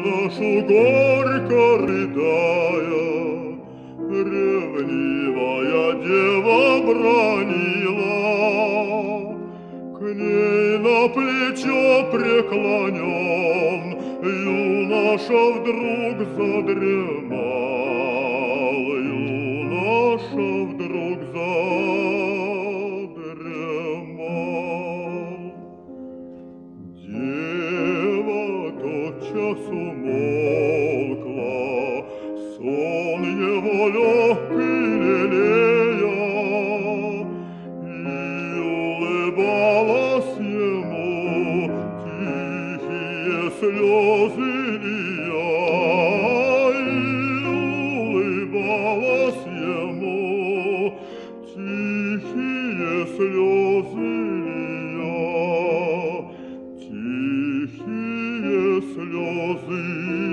нашу горько рыдая, ревнивая дева бранила. К ней на плечо преклонен юноша вдруг задремал, юноша вдруг задремал. Дева тотчас умолкла, сон его легкий лелея, и улыбалась ему тихие слезы лия, и улыбалась ему тихие слезы лия, тихие слезы